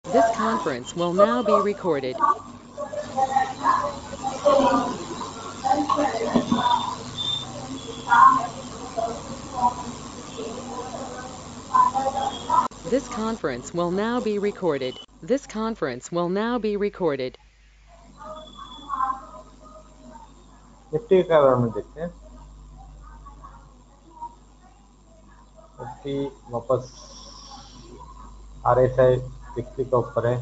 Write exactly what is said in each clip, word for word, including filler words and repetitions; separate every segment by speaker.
Speaker 1: This conference will now be recorded. This conference will now be recorded. This conference will now be recorded.
Speaker 2: Nifty का बारे में देखते हैं। Nifty वापस are S I sixty का ऊपर है।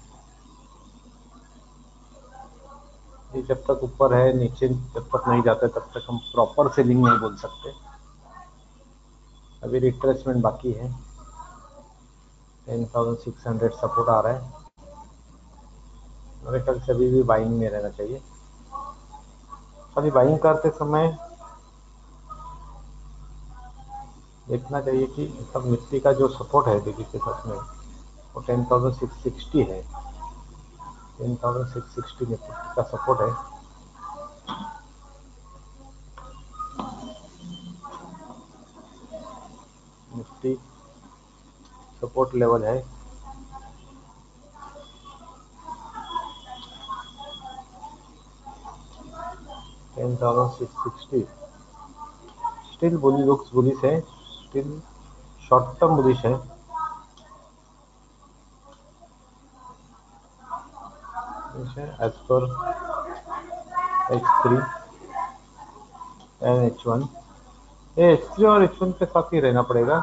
Speaker 2: ये जब तक ऊपर है, नीचे जब तक नहीं जाता तब तक हम प्रॉपर सेलिंग नहीं बोल सकते। अभी रिट्रेसमेंट बाकी है। Ten thousand six hundred support आ रहा है। मेरे ख्याल से अभी भी बाइंग में रहना चाहिए। अभी बाइंग करते समय देखना चाहिए कि सब निफ्टी का जो सपोर्ट है देखिए के साथ में वो टेन थाउजेंड सिक्स सिक्सटी है। Ten thousand six sixty Nifty का सपोर्ट है। निफ्टी सपोर्ट लेवल है ten thousand six sixty. Still bullish looks bullish है, स्टिल शॉर्ट टर्म बुलिश है। As per H three and H one. ये H three और H one के साथ ही रहना पड़ेगा।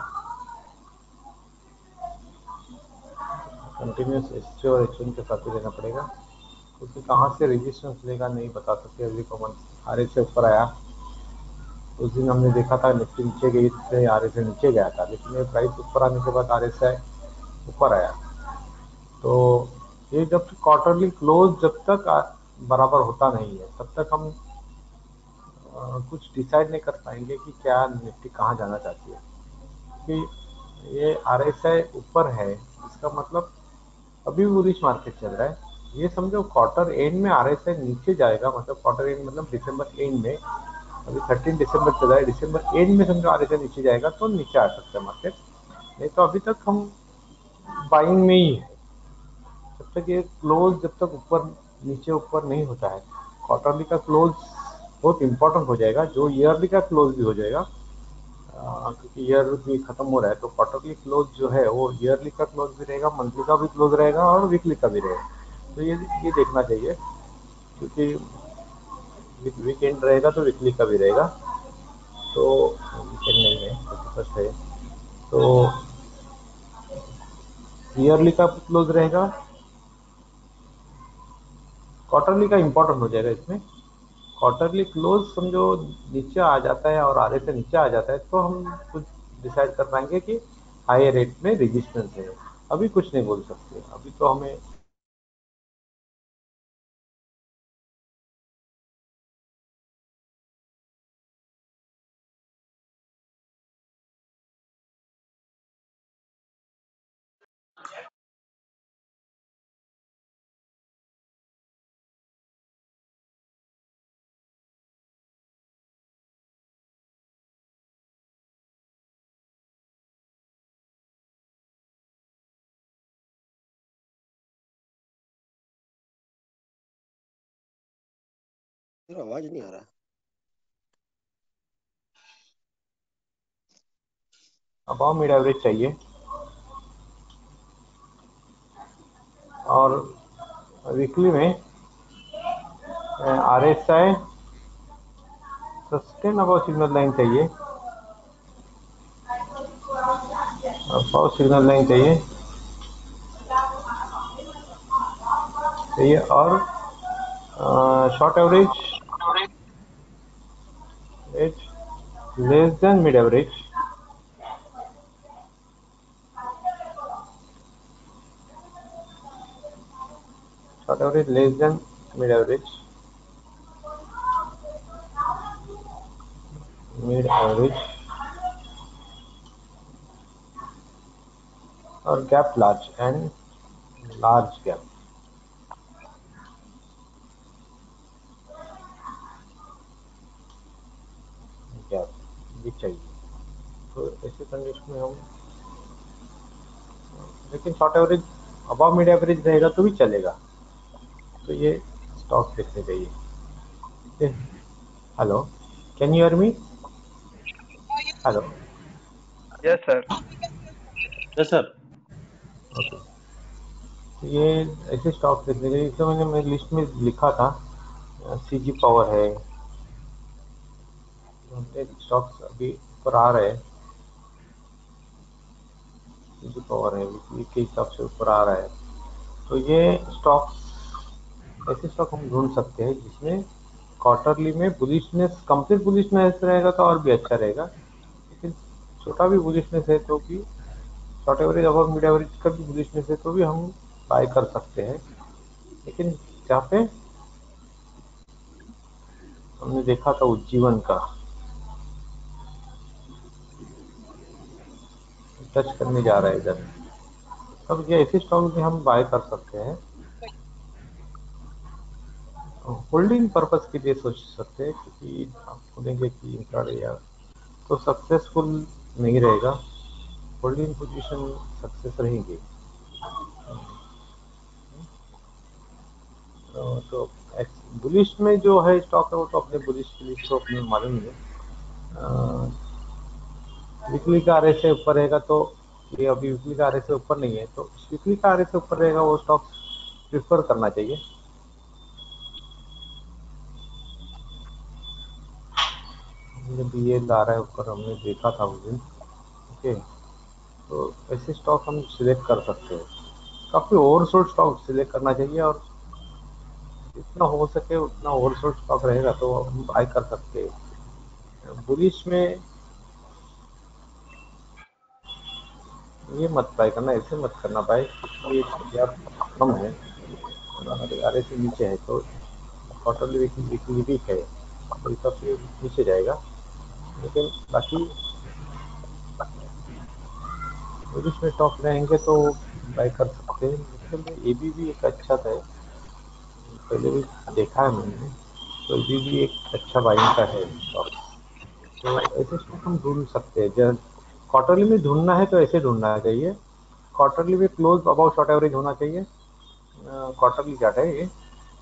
Speaker 2: कंटिन्यूस एच थ्री और एच वन के साथ ही रहना पड़ेगा, क्योंकि कहाँ से रेजिस्टेंस लेगा नहीं बता सकते। अभी कॉमन आर एस से ऊपर आया, उस दिन हमने देखा था निफ्टी नीचे गई थी, आर एस से नीचे गया था, लेकिन ये प्राइस ऊपर आने के बाद आर एस से ऊपर आया। तो ये जब क्वार्टरली क्लोज जब तक बराबर होता नहीं है तब तक हम आ, कुछ डिसाइड नहीं कर पाएंगे कि क्या निफ्टी कहाँ जाना चाहती है। कि ये आर एस आई ऊपर है, इसका मतलब अभी बुलिश मार्केट चल रहा है। ये समझो क्वार्टर एंड में आर एस आई नीचे जाएगा, मतलब क्वार्टर एंड मतलब दिसंबर एंड में, अभी थर्टीन दिसंबर चल रहा है, दिसंबर एंड में समझो आर एस आई नीचे जाएगा तो नीचे आ सकता है मार्केट। नहीं तो अभी तक हम बाइंग में ही है। जब तक ये क्लोज जब तक ऊपर नीचे ऊपर नहीं होता है, क्वार्टरली का क्लोज बहुत इंपॉर्टेंट हो जाएगा, जो ईयरली का क्लोज भी हो जाएगा। आ, क्योंकि ईयर भी खत्म हो रहा है, तो क्वार्टरली क्लोज जो है वो ईयरली का क्लोज भी रहेगा, मंथली का भी क्लोज रहेगा और वीकली का भी रहेगा। तो ये ये देखना चाहिए, क्योंकि वीकेंड रहेगा तो वीकली का भी रहेगा। तो वीकेंड नहीं है, थर्टी फर्स्ट है, तो ईयरली का क्लोज रहेगा, क्वार्टरली का इंपॉर्टेंट हो जाएगा इसमें। क्वार्टरली क्लोज समझो नीचे आ जाता है और आधे से नीचे आ जाता है तो हम कुछ डिसाइड कर पाएंगे कि हाई रेट में रेजिस्टेंस है। अभी कुछ नहीं बोल सकते, अभी तो हमें
Speaker 3: आवाज नहीं आ रहा।
Speaker 2: अबाव मिड एवरेज चाहिए, और वीकली में R S I sustain above signal line चाहिए, अबाव सिग्नल लाइन चाहिए चाहिए और short average as less than mid average, short average less than mid average, mid average और gap large and large gap gap भी चाहिए। तो ऐसे condition में हम, लेकिन short average above mid average रहेगा तो भी चलेगा। तो ये स्टॉक देखने चाहिए। Hello, can you hear me? Hello.
Speaker 3: Yes sir.
Speaker 2: Yes sir. Okay, तो ये ऐसे स्टॉक देखने चाहिए। तो मैंने मेरी लिस्ट में लिखा था सीजी पावर है, स्टॉक्स अभी ऊपर आ रहे हैं। सीजी पावर है, वीकली के हिसाब से ऊपर आ रहा है। तो ये स्टॉक्स, ऐसे स्टॉक हम ढूंढ सकते हैं जिसमें क्वार्टरली में बुलिशनेस, कंप्लीट बुलिशनेस रहेगा तो और भी अच्छा रहेगा। लेकिन छोटा भी बुलिशनेस है तो भी, शॉर्ट एवरेज और मिड एवरेज का भी बुलिशनेस है तो भी हम बाय कर सकते हैं। लेकिन जहाँ पे हमने देखा था उज्जीवन का, टच करने जा रहा है इधर, तब ये ऐसे स्टॉक भी हम बाय कर सकते हैं। होल्डिंग पर्पस के लिए सोच सकते हैं, क्योंकि आप बोलेंगे कि इंट्राडे या तो सक्सेसफुल नहीं रहेगा। होल्डिंग पोजीशन सक्सेस रहेंगी। तो, तो बुलिश में जो है स्टॉक है वो तो अपने बुलिश के लिए तो अपने मालूम ही है। वीकली का आरएस से ऊपर रहेगा तो ये, अभी वीकली का आरएस से ऊपर नहीं है तो वीकली का आरएस से ऊपर रहेगा वो स्टॉक प्रिफर करना चाहिए। जब ये ला रहा है ऊपर, हमने देखा था उस दिन। ओके, तो ऐसे स्टॉक हम सिलेक्ट कर सकते हैं। काफ़ी ओवरसोल्ड स्टॉक सिलेक्ट करना चाहिए, और जितना हो सके उतना ओवरसोल्ड स्टॉक रहेगा तो हम बाय कर सकते हैं। बुलिश में ये मत बाय करना, ऐसे मत करना बाय, क्योंकि ये यार कम है, आर से नीचे है तो क्वार्टरली वीकली वीकली वीक है तो हिसाब से नीचे जाएगा। लेकिन बाकी बुलिश में स्टॉक रहेंगे तो बाय कर सकते हैं। मतलब ए बी भी एक अच्छा था, पहले भी देखा है मैंने, तो ये भी एक अच्छा बाइंग का है स्टॉक। तो ऐसे स्टॉक हम ढूंढ सकते हैं। जब क्वार्टरली में ढूंढना है तो ऐसे ढूंढना चाहिए। क्वार्टरली में क्लोज अबाउट शॉर्ट एवरेज होना चाहिए। क्वार्टरली चार्ट है ये,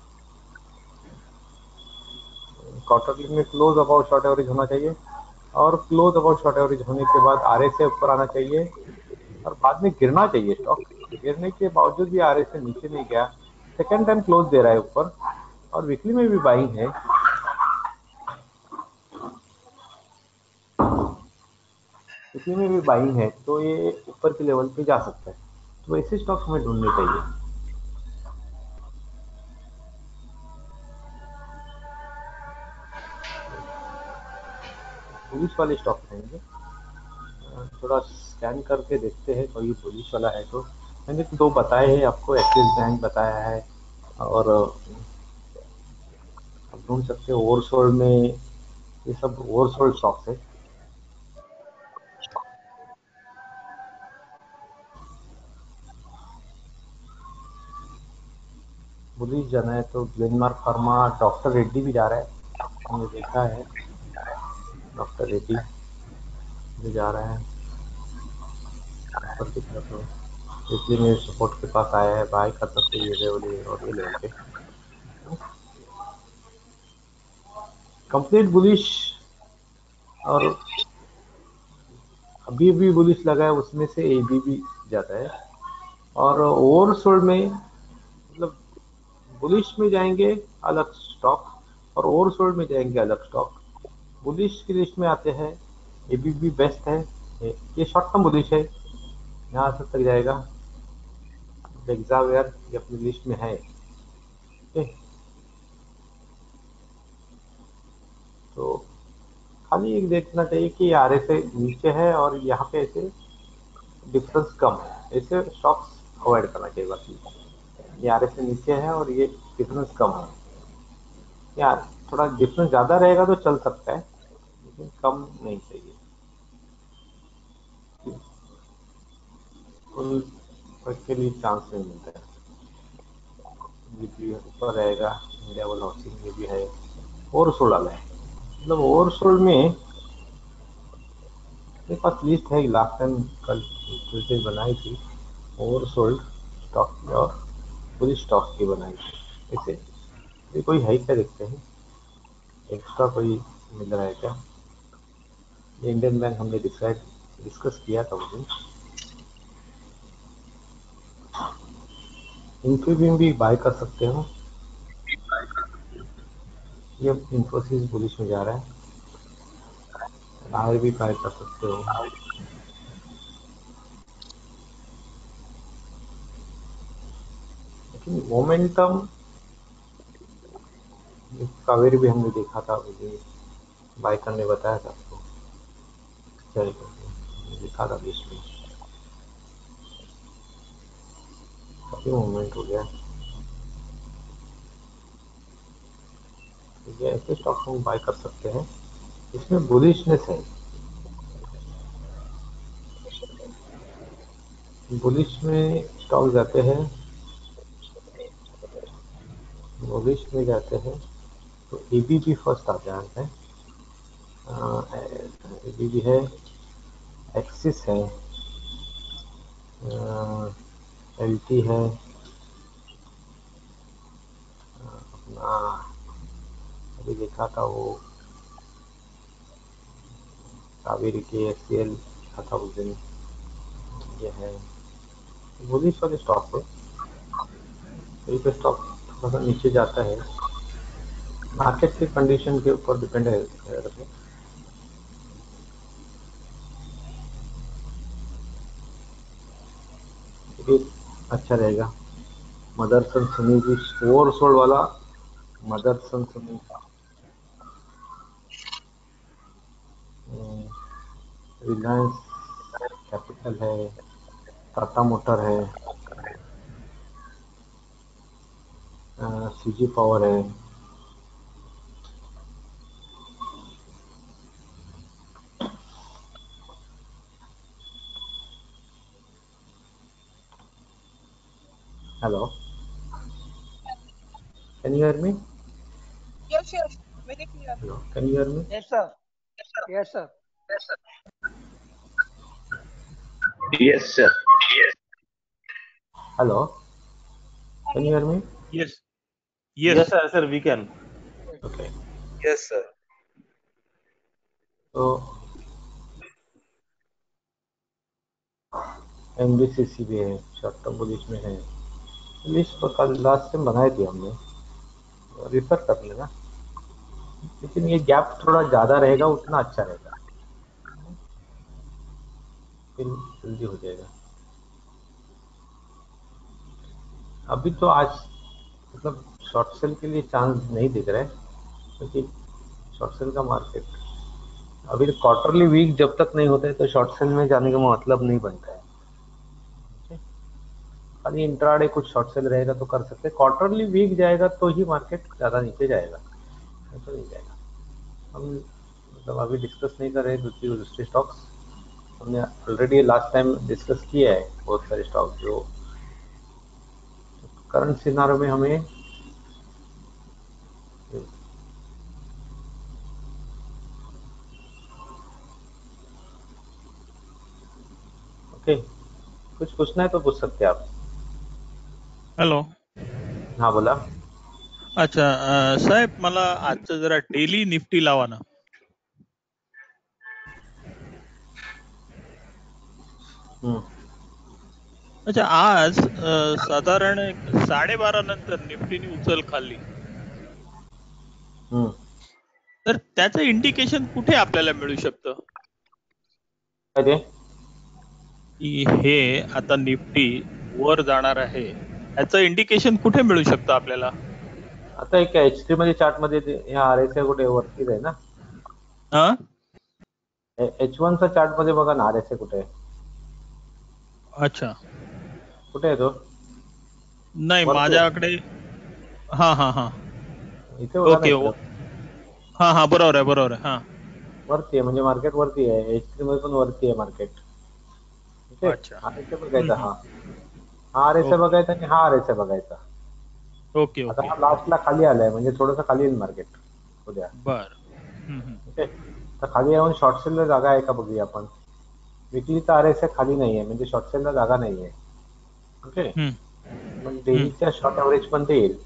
Speaker 2: क्वार्टरली में क्लोज अबाउट शॉर्ट एवरेज होना चाहिए, और क्लोज अबाउट शॉर्ट एवरेज होने के बाद आर एस से ऊपर आना चाहिए, और बाद में गिरना चाहिए स्टॉक। गिरने के बावजूद भी आर एस से नीचे नहीं गया, सेकेंड टाइम क्लोज दे रहा है ऊपर, और वीकली में भी बाइंग है। वीकली में भी बाइंग है तो ये ऊपर के लेवल पे जा सकता है। तो ऐसे स्टॉक हमें ढूंढने चाहिए। बुलिश वाले स्टॉक रहेंगे। थोड़ा स्कैन करके देखते हैं कोई बुलिश वाला है तो। मैंने तो दो बताए हैं आपको, एक्सिस बैंक बताया है, और आप ढूंढ सकते हो ओवरसोल्ड में, ये सब ओवरसोल्ड स्टॉक्स है। बुलिश जाना है तो ग्लेनमार्क फार्मा, डॉक्टर रेड्डी भी जा रहा है, हमने देखा है डॉक्टर रेड्डी भी जा रहा है ऊपर की तरफ। इसलिए मेरे सपोर्ट के पास आया है, बाय कर सकते ये लेवल और ये लेवल पे। कंप्लीट बुलिश और अभी भी बुलिश लगा है उसमें से ए बी भी जाता है। और ओवरसोल्ड में, मतलब बुलिश में जाएंगे अलग स्टॉक, और ओवरसोल्ड में जाएंगे अलग स्टॉक। बुलिश की लिस्ट में आते हैं ए बी भी बेस्ट है, ये शॉर्ट टर्म बुलिश है, यहाँ से तक जाएगा। एग्जावेयर ये अपनी लिस्ट में है। ओके, तो खाली एक देखना चाहिए कि आर एस ए नीचे है और यहाँ पे ऐसे डिफरेंस कम है, ऐसे स्टॉक्स अवॉइड करना चाहिए। बाकी ये आर एस से नीचे है और ये डिफरेंस कम है, यार थोड़ा डिफरेंस ज़्यादा रहेगा तो चल सकता है, लेकिन कम नहीं चाहिए। फुल के लिए चांस नहीं मिलता है। ये भी ऊपर रहेगा, लेवल हाउसिंग ये भी है। ओवरसोल्ड वाला है, मतलब ओवरसोल्ड में मेरे पास लिस्ट है, लास्ट टाइम कल ट्यूजडे बनाई थी ओवरसोल्ड। स्टॉक की और पूरी स्टॉक की बनाई इसे। ये कोई है क्या, देखते हैं एक्स्ट्रा कोई मिल रहा है क्या। ये इंडियन बैंक हमने डिसाइड डिस्कस किया था उस दिन। इंफीबीम भी बाय कर सकते हो, ये इंफोसिस बुलिश में जा रहा है। आर भी बाय कर सकते हो। लेकिन मोमेंटम, कावेरी भी हमने देखा था, मुझे बाय करने बताया था आपको, चल करके लिखा था बीच में, काफी मूवमेंट हो गया। ये ऐसे स्टॉक हम बाय कर सकते हैं, इसमें बुलिशनेस है। बुलिश में स्टॉक जाते हैं, बुलिश में जाते हैं तो एबीबी फर्स्ट आ जाता है। एबीबी है, एक्सिस है, एलटी है, अपना अभी देखा था वो कावेरी के एससीएल था उस दिन। ये है बुलिश वाले स्टॉक पे, कहीं पे स्टॉक थोड़ा सा नीचे जाता है, मार्केट की कंडीशन के ऊपर डिपेंड है। ये अच्छा रहेगा। मदरसन सुनी जी फोर सोल्ड वाला, मदरसन सुनी, रिलायंस कैपिटल है, टाटा मोटर है, सीजी पावर है। Hello, can you hear me?
Speaker 4: Yes, yes, very clear.
Speaker 2: Hello, can you hear me?
Speaker 4: Yes, sir. Yes, sir.
Speaker 3: Yes, sir.
Speaker 2: Hello, can you hear me?
Speaker 5: Yes. Yes.
Speaker 6: Yes, sir, sir, we can.
Speaker 2: Okay,
Speaker 3: Yes, sir.
Speaker 2: तो NBCC भी है, short term bullish में है। List तो कल last time बनाई थी हमने, रिफर कर लेना। लेकिन ये गैप थोड़ा ज़्यादा रहेगा, उतना अच्छा रहेगा, फिर जल्दी हो जाएगा। अभी तो आज मतलब शॉर्ट सेल के लिए चांस नहीं दिख रहा है, क्योंकि शॉर्ट सेल का मार्केट अभी क्वार्टरली वीक जब तक नहीं होते तो शॉर्ट सेल में जाने का मतलब नहीं बनता है। खाली इंट्राडे कुछ शॉर्ट सेल रहेगा तो कर सकते हैं, क्वार्टरली वीक जाएगा तो ही मार्केट ज़्यादा नीचे जाएगा, तो नहीं जाएगा। हम मतलब अभी डिस्कस नहीं कर रहे दूसरी दूसरे स्टॉक्स, हमने ऑलरेडी लास्ट टाइम डिस्कस किया है बहुत सारे स्टॉक जो करंट सिनारो में हमें ओके। कुछ पूछना है तो पूछ सकते हैं आप।
Speaker 5: हॅलो,
Speaker 2: हाँ बोला।
Speaker 5: अच्छा अं, साहेब मला आजचं जरा डेली निफ्टी लावा ना.
Speaker 2: हम्म,
Speaker 5: अच्छा, आज अं, साधारण एक साडेबारा नंतर निफ्टीने उचल खाल्ली,
Speaker 2: हम्म,
Speaker 5: तर त्याचं इंडिकेशन कुठे आपल्याला मिळू शकतं
Speaker 2: काय ते?
Speaker 5: की हे आता निफ्टी वर जाणार आहे, याचं इंडिकेशन कुठे मिळू शकतं आपल्याला?
Speaker 2: आता एक एच थ्री मध्ये चार्ट मध्ये ते- ह्या आर एस आय कुठे वरतीच आहे ना,
Speaker 5: हा,
Speaker 2: एच वन चा चार्ट मध्ये बघा ना, आर एस आय कुठे आहे,
Speaker 5: अच्छा,
Speaker 2: कुठे आहे तो?
Speaker 5: नाही
Speaker 2: वरती आहे.
Speaker 5: माझ्याकडे. हा हा हा,
Speaker 2: इथे बघा ना
Speaker 5: ओके.
Speaker 2: इकडं,
Speaker 5: हा हा, बरोबर आहे बरोबर आहे. हा,
Speaker 2: वरती आहे म्हणजे मार्केट वरती आहे, एच थ्री मध्ये पण वरती आहे मार्केट. ओके,
Speaker 5: अच्छा.
Speaker 2: आर एस आय
Speaker 5: हम्म,
Speaker 2: बघायचा,
Speaker 5: हम्म.
Speaker 2: हा हा आर एस आय
Speaker 5: ओके
Speaker 2: बघायचा आणि हा आर एस आय बघायचा.
Speaker 5: ओके
Speaker 2: आता
Speaker 5: ओके,
Speaker 2: हा लास्टला खाली आलाय म्हणजे थोडंसं खाली येईल मार्केट उद्या.
Speaker 5: बर. हम्म, हम्म.
Speaker 2: ओके, तर खाली येऊन शॉर्ट सेलला जागा आहे का बघूया आपण. विकली तर आर एस आय खाली नाही आहे म्हणजे शॉर्ट सेलला जागा नाही आहे. ओके,
Speaker 5: हम्म.
Speaker 2: पण डेलीच्या शॉर्ट ॲव्हरेज पण ते येईल.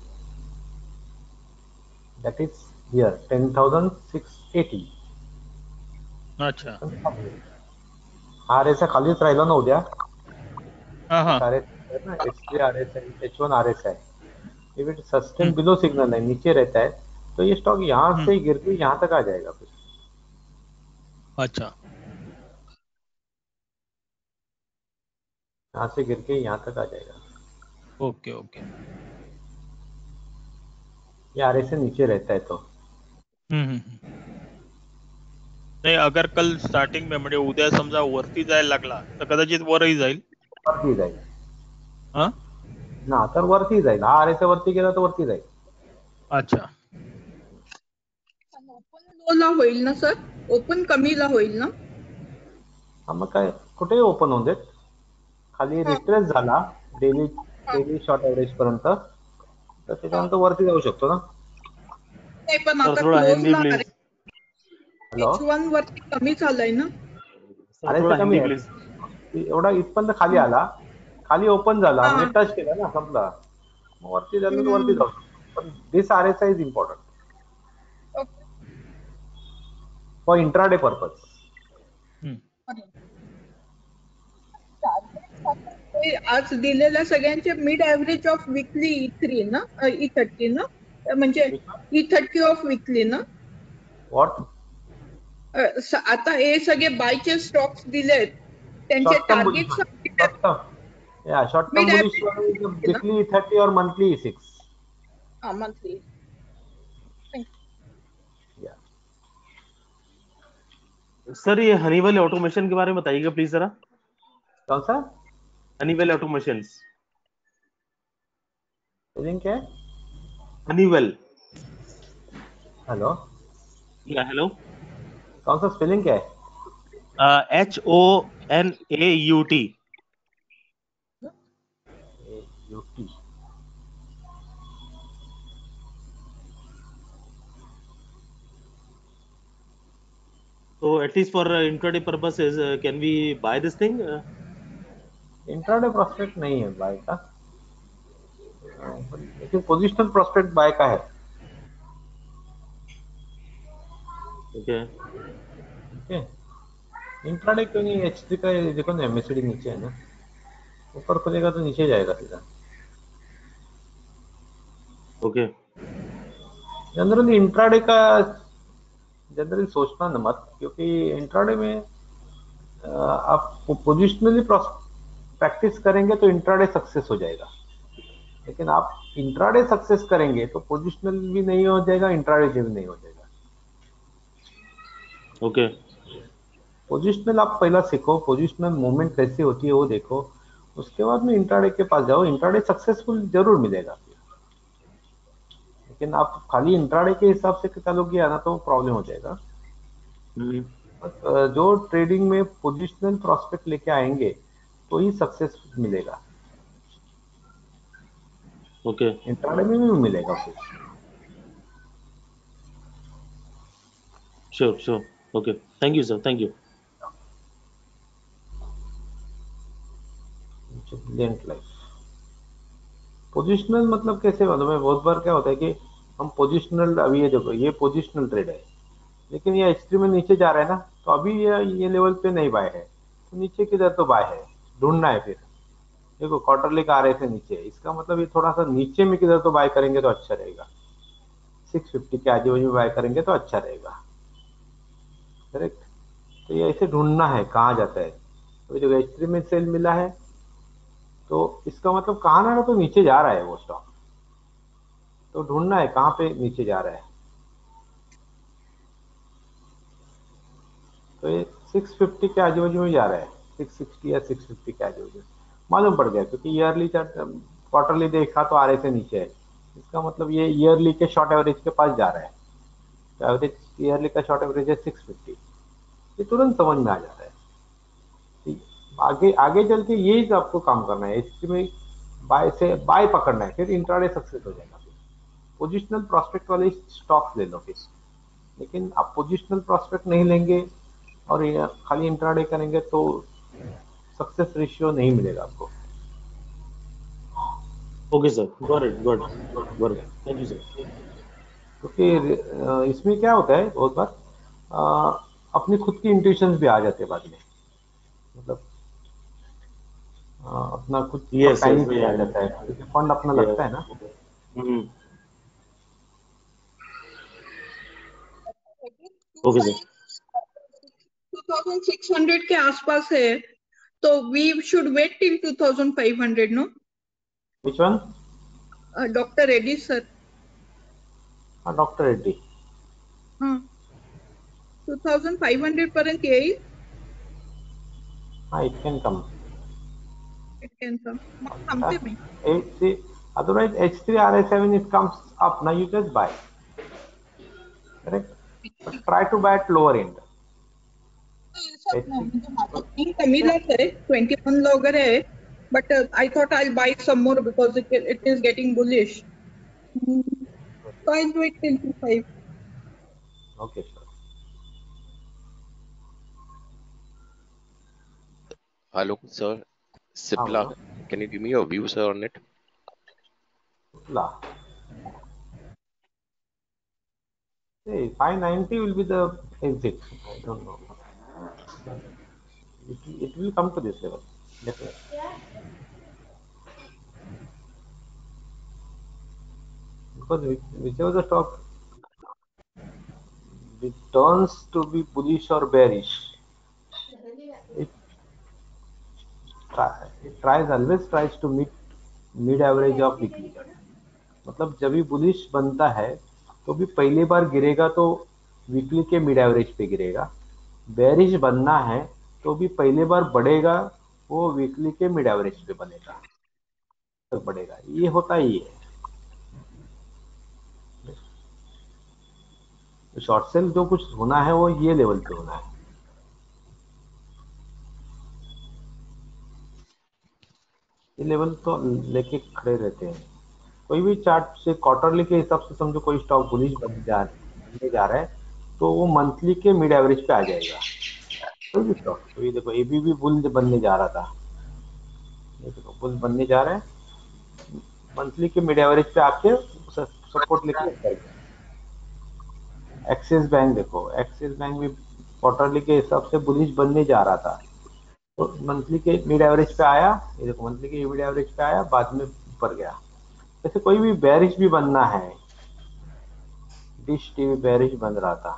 Speaker 2: That is here ten thousand six eighty.
Speaker 5: अच्छा.
Speaker 2: हा आर एस खालीच राहिला ना उद्या.
Speaker 5: हा हा
Speaker 2: आर एस ना एच थ्री आर एस है, एच वन आर एस है. If it sustain
Speaker 5: hmm,
Speaker 2: below signal है, नीचे रहता है, तो ये स्टॉक यहाँ
Speaker 5: हम्म,
Speaker 2: से गिर के यहाँ तक आ जाएगा फिर.
Speaker 5: अच्छा.
Speaker 2: यहाँ से गिर के यहाँ तक आ जाएगा.
Speaker 5: Okay okay.
Speaker 2: ये आर एस से नीचे रहता है तो.
Speaker 5: हम्म, हम्म, हम्म. नाही, अगर कल स्टार्टिंग में म्हणजे उद्या समजा वरती जायला लागला तर कदाचित वरही जाईल.
Speaker 2: वरती जाईल
Speaker 5: हा.
Speaker 2: ना, तर वरती जाईल. हा आर एस वरती गेला तर वरती जाईल.
Speaker 5: अच्छा.
Speaker 6: ओपन लोला होईल ना सर? ओपन कमीला होईल ना?
Speaker 2: हा मग काय कुठेही ओपन होऊन देत. खाली
Speaker 6: हा,
Speaker 2: रिट्रेस झाला डेली
Speaker 6: हा.
Speaker 2: डेली शॉर्ट ॲव्हरेज पर्यंत, तर त्याच्यानंतर वरती जाऊ शकतो ना.
Speaker 6: नाही पण
Speaker 7: सर
Speaker 6: आता
Speaker 7: थोड़ा हिंदी
Speaker 6: क्लोजला
Speaker 7: प्लीज.
Speaker 2: हॅलो,
Speaker 6: एच वन वरती कमी झालंय ना?
Speaker 7: सर
Speaker 2: आर एस
Speaker 7: थोड़ा
Speaker 2: कमी
Speaker 7: हिंदी
Speaker 2: आहे.
Speaker 7: प्लीज.
Speaker 2: एवढा इथपर्यंत खाली आला, खाली ओपन झाला,
Speaker 6: हा,
Speaker 2: म्हणजे
Speaker 6: हा.
Speaker 2: टच केला ना, संपला. मग वरती झालं तर वरती
Speaker 6: हम्म.
Speaker 2: जाऊ शकतो. पण this R S is important
Speaker 6: okay.
Speaker 2: For intraday purpose.
Speaker 5: Hmm.
Speaker 6: Target आता ते आज दिलेल्या सगळ्यांचे mid average of weekly E three ना, ई थर्टी ना, म्हणजे ई थर्टी ऑफ विकली ना.
Speaker 2: व्हॉट?
Speaker 6: अ, स- आता हे सगळे बायचे स्टॉक्स दिलेत त्यांचे
Speaker 2: short term bullish,
Speaker 6: target
Speaker 2: short term या short term
Speaker 6: mid
Speaker 2: bullish
Speaker 6: average ना.
Speaker 2: वीकली थर्टी और मंथली सिक्स.
Speaker 6: हा, मंथली.
Speaker 2: या
Speaker 7: सर ये हनीवेल ऑटोमेशन के बारे में बताइएगा प्लीज जरा.
Speaker 2: कौन सा
Speaker 7: हनीवेल ऑटोमेशन.
Speaker 2: स्पेलिंग क्या है?
Speaker 7: हनीवेल.
Speaker 2: हेलो,
Speaker 7: या हेलो.
Speaker 2: कौन सा स्पेलिंग क्या है?
Speaker 7: H O N A U T.
Speaker 2: UT.
Speaker 7: So at least for uh, intraday purposes, uh, can we buy this thing? Uh,
Speaker 2: intraday prospect नहीं है बाय का, लेकिन पोजिशनल प्रोस्पेक्ट बाय का है.
Speaker 7: okay.
Speaker 2: ठीक है, इंट्राडे क्यों नहीं? एच थ्री का ये देखो ना, एमएसडी नीचे है ना, ऊपर खुलेगा तो नीचे जाएगा सीधा.
Speaker 7: Okay.
Speaker 2: जनरली इंट्राडे का जनरली सोचना न मत, क्योंकि इंट्राडे में अ, आप पोजिशनली प्रैक्टिस करेंगे तो इंट्राडे सक्सेस हो जाएगा. लेकिन आप इंट्राडे सक्सेस करेंगे तो पोजिशनल भी नहीं हो जाएगा, इंट्राडे भी नहीं हो जाएगा.
Speaker 7: Okay.
Speaker 2: पोजिशनल आप पहला सीखो, पोजिशनल मूवमेंट कैसी होती है वो देखो, उसके बाद में इंट्राडे के पास जाओ. इंट्राडे सक्सेसफुल जरूर मिलेगा, लेकिन आप खाली इंट्राडे के हिसाब से चालू किया ना तो प्रॉब्लम हो जाएगा.
Speaker 7: Hmm.
Speaker 2: अ, जो ट्रेडिंग में पोजिशनल प्रॉस्पेक्ट लेके आएंगे तो ही सक्सेस मिलेगा.
Speaker 7: Okay.
Speaker 2: इंट्राडे में भी मिलेगा फिर.
Speaker 7: Sure. Sure. Okay. Thank you, sir. Thank you.
Speaker 2: Brilliant life. Positional मतलब कैसे मालूम है? बहुत बार क्या होता है कि हम पोजिशनल, अभी ये देखो ये पोजिशनल ट्रेड है, लेकिन ये एच थ्री में नीचे जा रहा है ना, तो अभी ये ये लेवल पे नहीं बाय है, तो नीचे किधर तो बाय है, ढूंढना है फिर. देखो क्वार्टरली का आ रहे थे नीचे, इसका मतलब ये थोड़ा सा नीचे में किधर तो बाय करेंगे तो अच्छा रहेगा. सिक्स फिफ्टी के आजू बाजू बाय करेंगे तो अच्छा रहेगा. करेक्ट. तो ये ऐसे ढूंढना है कहाँ जाता है. अभी देखो एच थ्री में सेल मिला है, तो इसका मतलब कहाँ ना तो नीचे जा रहा है वो स्टॉक, तो ढूंढना है कहाँ पे नीचे जा रहा है. तो ये सिक्स फिफ्टी के आजू बाजू में जा रहा है, सिक्स सिक्सटी या सिक्स फिफ्टी के आजू बाजू मालूम पड़ गया, क्योंकि ईयरली क्वार्टरली देखा तो आर से नीचे है. इसका मतलब ये ईयरली के शॉर्ट एवरेज के पास जा रहा है. तो एवरेज ईयरली का शॉर्ट एवरेज है सिक्स फिफ्टी. ये तुरंत समझ में आ जाता है. ठीक है? आगे आगे चल के यही आपको काम करना है. इसमें बाय से बाय पकड़ना है, फिर इंट्राडे सक्सेस हो जाएगा. पोजिशनल प्रॉस्पेक्ट वाले स्टॉक्स ले लो फिर. लेकिन आप पोजिशनल प्रॉस्पेक्ट नहीं लेंगे और ये खाली इंट्राडे करेंगे तो सक्सेस रेशियो नहीं मिलेगा आपको.
Speaker 7: Okay, sir. Got it. Got it. Got it. Thank you, sir.
Speaker 2: क्योंकि अ, इसमें क्या होता है बहुत बार अ, अपनी खुद की इंट्यूशंस भी आ जाते हैं बाद में, मतलब अ, अपना खुद का
Speaker 7: Yes, yes,
Speaker 2: पैनिक भी आ
Speaker 7: yeah,
Speaker 2: जाता है क्योंकि फंड अपना
Speaker 7: yeah.
Speaker 2: लगता है ना।
Speaker 7: Hmm. Okay, sir.
Speaker 6: Two thousand six hundred के आसपास है, तो we should wait till two thousand five hundred, no
Speaker 2: which one?
Speaker 6: Doctor Reddy sir?
Speaker 2: हाँ, डॉक्टर रेड्डी।
Speaker 6: हाँ, टू थाउजेंड फाइव हंड्रेड पर्यंत येईल.
Speaker 2: हाँ, it can come.
Speaker 6: It can come. मग थांबते मी.
Speaker 2: H three, otherwise H three R S seven it comes up, now you just buy, correct? But try to buy at lower end.
Speaker 6: असं
Speaker 2: H
Speaker 6: नाही,
Speaker 2: three,
Speaker 6: म्हणजे माझा तीन कमीलाच आहे, twenty one ला वगैरे आहे, but I thought I buy some more because it it is getting bullish. So I wait till two five.
Speaker 2: okay, sure.
Speaker 3: Hello, sir.
Speaker 2: हाँ,
Speaker 3: Sibla,
Speaker 2: बोलो।
Speaker 3: can you give me your view, sir, on it?
Speaker 2: ला, hey, five ninety will be the exit. I don't know. It, it will come to this level, definitely. Because which- whichever the stock it turns to be bullish or bearish, it, try, it tries always tries to meet mid average of weekly chart. मतलब जब भी bullish बनता है तो भी पहली बार गिरेगा तो वीकली के मिड एवरेज पे गिरेगा, बेरिश बनना है तो भी पहली बार बढ़ेगा वो वीकली के मिड एवरेज पे बनेगा, तक बढ़ेगा, ये होता ही है। तो शॉर्ट सेल जो कुछ होना है वो ये लेवल पे होना है, ये लेवल तो लेके खड़े रहते हैं। कोई भी चार्ट से क्वार्टरली के हिसाब से समझो कोई स्टॉक बुलिश बन जा बनने जा रहा है तो वो मंथली के मिड एवरेज पे आ जाएगा। कोई भी स्टॉक, तो ये देखो एबीबी बुल बनने जा रहा था, ये देखो बुल बनने जा रहा है, मंथली के मिड एवरेज पे आके सपोर्ट लेके ऊपर गया। एक्सिस बैंक देखो, एक्सिस बैंक भी क्वार्टरली के हिसाब से बुलिश बनने जा रहा था, तो मंथली के मिड एवरेज पे आया, ये देखो मंथली के मिड एवरेज पे आया, बाद में ऊपर गया। जैसे कोई भी बेरिश भी बनना है, डिश टीवी बेरिश बन रहा था,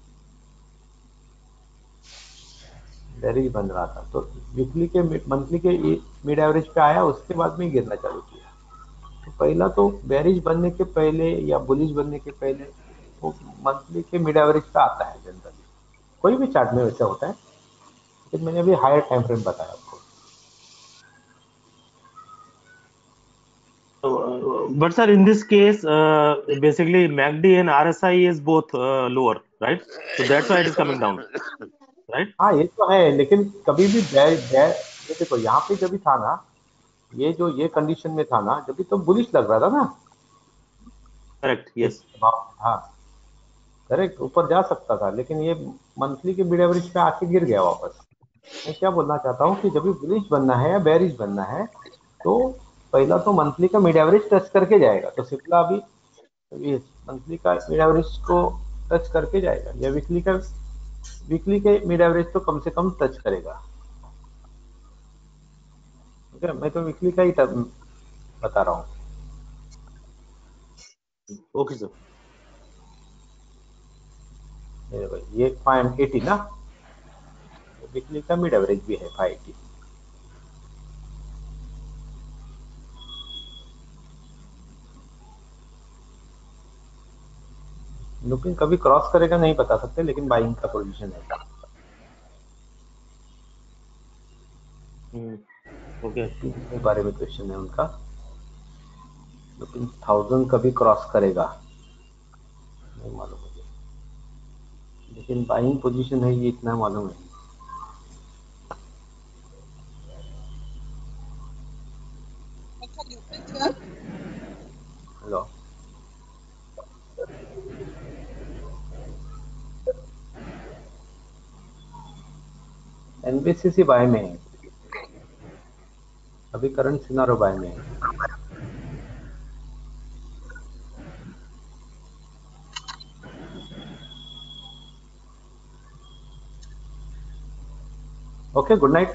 Speaker 2: बेरिश बन रहा था तो वीकली के मंथली के मिड एवरेज पे आया, उसके बाद में गिरना चालू किया। तो पहला तो बेरिश बनने के पहले या बुलिश बनने के पहले वो मंथली के मिड एवरेज पे आता है जनरली, कोई भी चार्ट में वैसा होता है, लेकिन मैंने अभी हायर टाइम फ्रेम बताया आपको।
Speaker 7: So, uh, but sir, in this case, uh, basically M A C D and R S I is both uh, lower, right? So that's why it is coming down, right?
Speaker 2: हाँ, ये तो है, लेकिन कभी भी बेर बेर ये देखो यहाँ पे जब भी था ना, ये जो ये कंडीशन में था ना, जब भी तो बुलिश लग रहा था ना,
Speaker 7: Correct.
Speaker 2: एक
Speaker 7: Yes.
Speaker 2: भाव था, करेक्ट, ऊपर जा सकता था, लेकिन ये मंथली के मिड एवरेज पे आके गिर गया वापस। मैं क्या बोलना चाहता हूँ कि जब भी बुलिश बनना है या बेरिश बनना है तो पहला तो मंथली का मिड एवरेज टच करके जाएगा, तो सिप्ला अभी मंथली का मिड एवरेज को टच करके जाएगा, या वीकली का वीकली के मिड एवरेज तो कम से कम टच करेगा। ठीक है, मैं तो वीकली का ही टर्म बता रहा हूँ।
Speaker 7: Okay, sir.
Speaker 2: मेरे भाई ये फाइव एटी ना, वीकली का मिड एवरेज भी है फाइव एटी। लुकिंग कभी क्रॉस करेगा नहीं बता सकते, लेकिन बाइंग का पोजीशन है।
Speaker 7: Hmm. Okay.
Speaker 2: के बारे में क्वेश्चन है उनका, लेकिन थाउजेंड कभी क्रॉस करेगा नहीं मालूम मुझे, लेकिन बाइंग पोजीशन है ये इतना मालूम है। हेलो, एनबीसीसी बाय में है, अभी करंट सिनारो बाय में है। Okay, good night.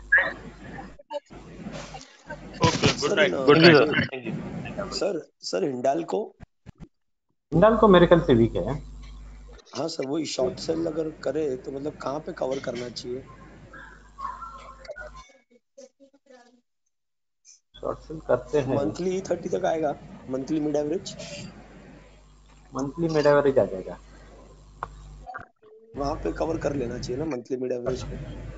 Speaker 5: Okay, good
Speaker 8: sir
Speaker 5: night.
Speaker 8: न-
Speaker 7: थैंक यू
Speaker 8: ये
Speaker 7: sir, thank you.
Speaker 8: Sir sir Hindalco,
Speaker 2: Hindalco मेरे ख्याल से वीक है।
Speaker 8: हाँ सर वही शॉर्ट सेल अगर करे तो मतलब कहाँ पे कवर करना चाहिए?
Speaker 2: शॉर्ट सेल करते हैं,
Speaker 8: मंथली थर्टी तक आएगा, monthly mid average
Speaker 2: monthly mid average आ जाएगा।
Speaker 8: वहां पे कवर कर लेना चाहिए ना मंथली मिड एवरेज पे।